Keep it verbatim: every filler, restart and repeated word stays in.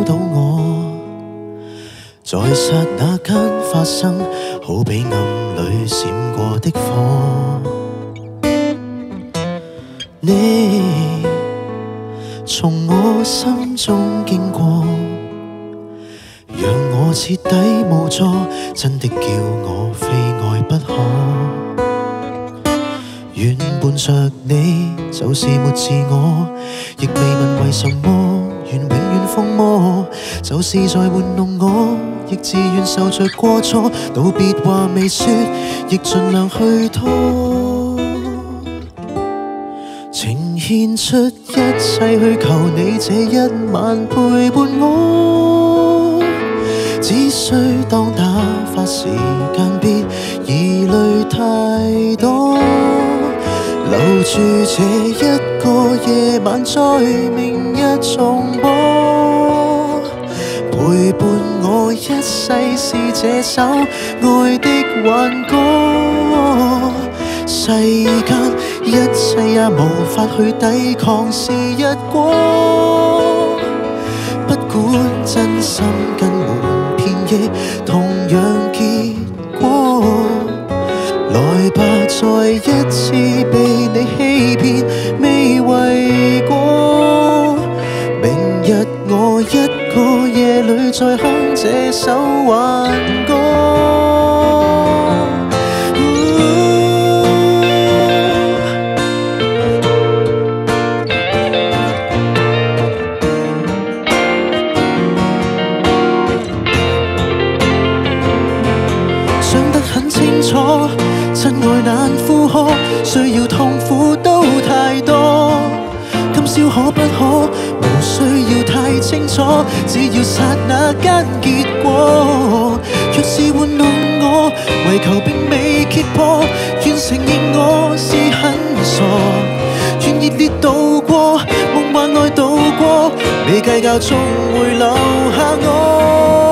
到我，在剎那間發生，好比暗裏閃過的火。你從我心中經過，讓我徹底無助，真的叫我非愛不可。原伴着你就是沒自我，亦未問為什麼願永遠瘋魔，就是在玩弄我，亦自願受着過錯。道別話未說，亦盡量去拖，呈獻出一切去求你這一晚陪伴我。只需當打發時間，別疑慮太多。留住這一個夜晚，在明日重播。陪伴我一世是這首愛的輓歌。世間一切也無法去抵抗是一果。不管真心跟瞞騙亦同樣結果。來吧，再一次被你欺騙，未為過。明日我一個夜裏再哼這首輓歌。想得很清楚，真愛難負荷，需要痛苦都太多。今宵可不可，無需要太清楚，只要剎那間結果。若是玩弄我，為求並未揭破，願承認我是很傻。願熱烈度過，夢幻愛度過，未計較終會留下我。